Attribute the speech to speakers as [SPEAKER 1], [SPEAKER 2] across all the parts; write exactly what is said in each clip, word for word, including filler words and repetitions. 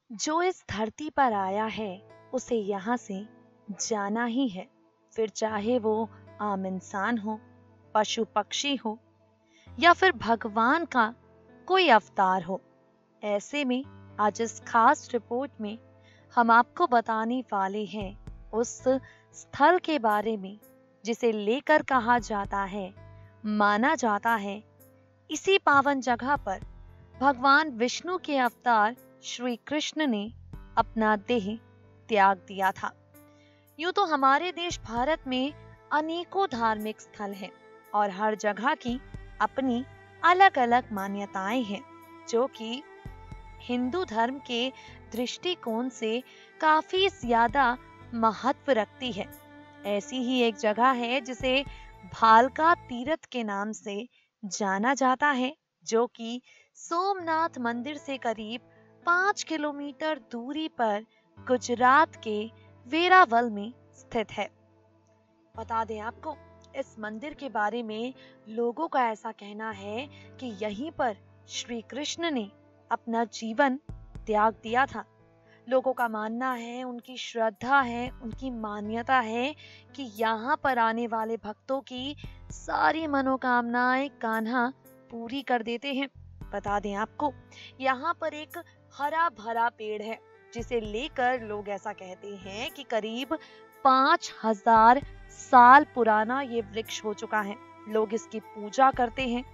[SPEAKER 1] जो इस धरती पर आया है उसे यहाँ से जाना ही है, फिर चाहे वो आम इंसान हो, पशु पक्षी हो या फिर भगवान का कोई अवतार हो। ऐसे में आज इस खास रिपोर्ट में हम आपको बताने वाले हैं उस स्थल के बारे में जिसे लेकर कहा जाता है, माना जाता है, इसी पावन जगह पर भगवान विष्णु के अवतार श्री कृष्ण ने अपना देह त्याग दिया था। यूं तो हमारे देश भारत में अनेकों धार्मिक स्थल हैं और हर जगह की अपनी अलग अलग मान्यताएं हैं, जो कि हिंदू धर्म के दृष्टिकोण से काफी ज्यादा महत्व रखती है। ऐसी ही एक जगह है जिसे भालका तीर्थ के नाम से जाना जाता है, जो कि सोमनाथ मंदिर से करीब पाँच किलोमीटर दूरी पर गुजरात के वेरावल में स्थित है। बता दें आपको, इस मंदिर के बारे में लोगों का ऐसा कहना है कि यहीं पर श्री कृष्ण ने अपना जीवन त्याग दिया था। लोगों का मानना है, उनकी श्रद्धा है, उनकी मान्यता है कि यहाँ पर आने वाले भक्तों की सारी मनोकामनाएं कान्हा पूरी कर देते हैं। बता दें आपको, यहाँ पर एक हरा भरा पेड़ है जिसे लेकर लोग ऐसा कहते हैं कि करीब पांच हजार साल पुराना ये वृक्ष हो चुका है। लोग इसकी पूजा करते हैं।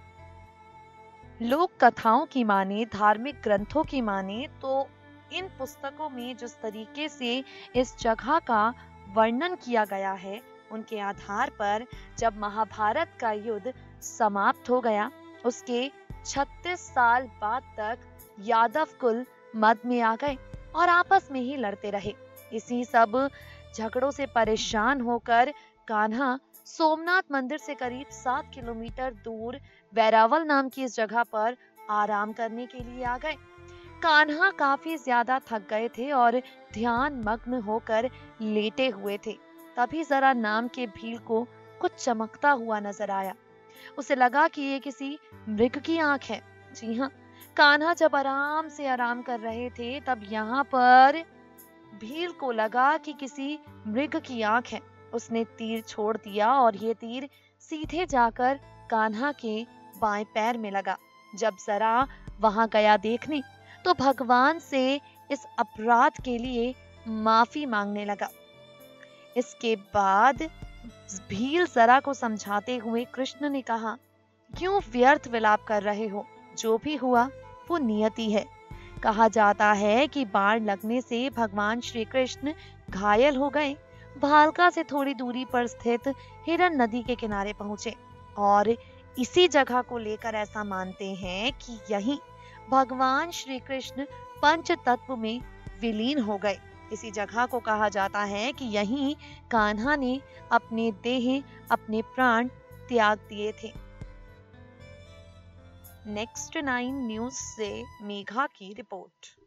[SPEAKER 1] लोक कथाओं की माने, धार्मिक ग्रंथों की माने तो इन पुस्तकों में जिस तरीके से इस जगह का वर्णन किया गया है, उनके आधार पर जब महाभारत का युद्ध समाप्त हो गया, उसके छत्तीस साल बाद तक यादव कुल मद में आ गए और आपस में ही लड़ते रहे। इसी सब झगड़ों से परेशान होकर कान्हा सोमनाथ मंदिर से करीब सात किलोमीटर दूर वेरावल नाम की इस जगह पर आराम करने के लिए आ गए। कान्हा काफी ज्यादा थक गए थे और ध्यान मग्न होकर लेटे हुए थे। तभी जरा नाम के भील को कुछ चमकता हुआ नजर आया। उसे लगा कि ये किसी मृग की आंख है। जी हाँ, कान्हा जब आराम से आराम कर रहे थे तब यहाँ पर भील को लगा कि किसी मृग की आंख है। उसने तीर छोड़ दिया और ये तीर सीधे जाकर कान्हा के बाएं पैर में लगा। जब जरा वहां गया देखने तो भगवान से इस अपराध के लिए माफी मांगने लगा। इसके बाद भील जरा को समझाते हुए कृष्ण ने कहा, क्यों व्यर्थ विलाप कर रहे हो? जो भी हुआ वो नियति है। कहा जाता है कि बाण लगने से भगवान श्री कृष्ण घायल हो गए। भालका से थोड़ी दूरी पर स्थित हिरण नदी के किनारे पहुंचे और इसी जगह को लेकर ऐसा मानते हैं कि यहीं भगवान श्री कृष्ण पंच तत्व में विलीन हो गए। इसी जगह को कहा जाता है कि यहीं कान्हा ने अपने देह, अपने प्राण त्याग दिए थे। नेक्स्ट नाइन न्यूज से मेघा की रिपोर्ट।